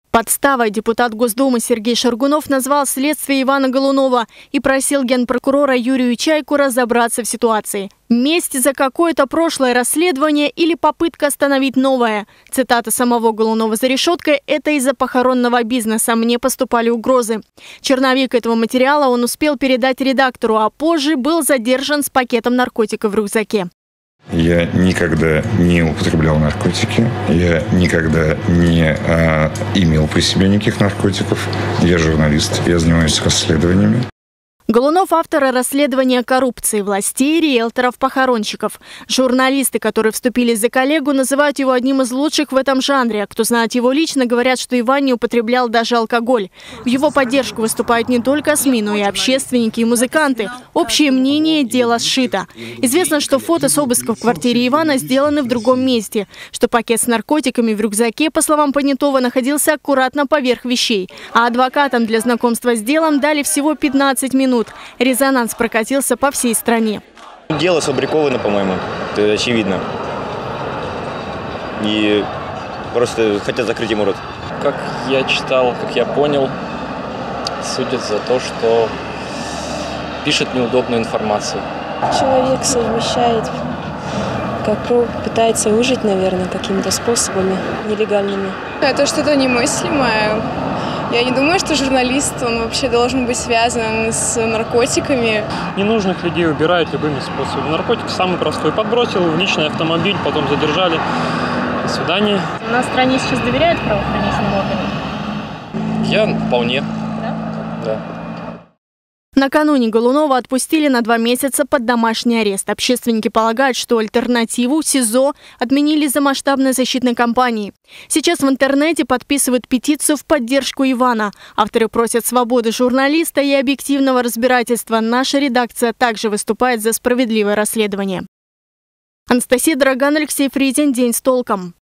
Подставой депутат Госдумы Сергей Шаргунов назвал следствие Ивана Голунова и просил генпрокурора Юрию Чайку разобраться в ситуации. Месть за какое-то прошлое расследование или попытка остановить новое. Цитата самого Голунова за решеткой: «Это из-за похоронного бизнеса. Мне поступали угрозы». Черновик этого материала он успел передать редактору, а позже был задержан с пакетом наркотиков в рюкзаке. Я никогда не употреблял наркотики, я никогда не имел при себе никаких наркотиков. Я журналист, я занимаюсь расследованиями. Голунов – автор расследования коррупции властей, риэлторов-похоронщиков. Журналисты, которые вступились за коллегу, называют его одним из лучших в этом жанре. Кто знает его лично, говорят, что Иван не употреблял даже алкоголь. В его поддержку выступают не только СМИ, но и общественники и музыканты. Общее мнение – дело сшито. Известно, что фото с обыска в квартире Ивана сделаны в другом месте, что пакет с наркотиками в рюкзаке, по словам Понятого, находился аккуратно поверх вещей. А адвокатам для знакомства с делом дали всего 15 минут. Резонанс прокатился по всей стране. Дело сфабриковано, по-моему, это очевидно. И просто хотят закрыть ему рот. Как я читал, как я понял, судят за то, что пишет неудобную информацию. Человек совмещает, пытается выжить, наверное, какими-то способами нелегальными. Это что-то немыслимое. Я не думаю, что журналист, он вообще должен быть связан с наркотиками. Ненужных людей убирают любыми способами. Наркотик самый простой. Подбросил в личный автомобиль, потом задержали. До свидания. У нас в стране сейчас доверяют правоохранительным органам? Я вполне. Да? Накануне Голунова отпустили на 2 месяца под домашний арест. Общественники полагают, что альтернативу СИЗО отменили из-за масштабной защитной кампании. Сейчас в интернете подписывают петицию в поддержку Ивана. Авторы просят свободы журналиста и объективного разбирательства. Наша редакция также выступает за справедливое расследование. Анастасия Драган, Алексей Фризин. День с толком.